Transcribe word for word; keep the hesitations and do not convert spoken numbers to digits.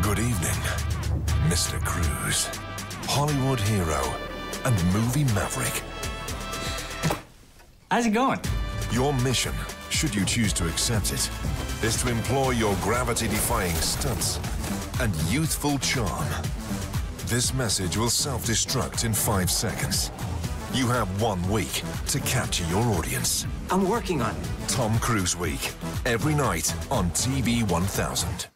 Good evening, Mister Cruise, Hollywood hero and movie maverick. How's it going? Your mission, should you choose to accept it, is to employ your gravity-defying stunts and youthful charm. This message will self-destruct in five seconds. You have one week to capture your audience. I'm working on it. Tom Cruise Week, every night on T V one thousand.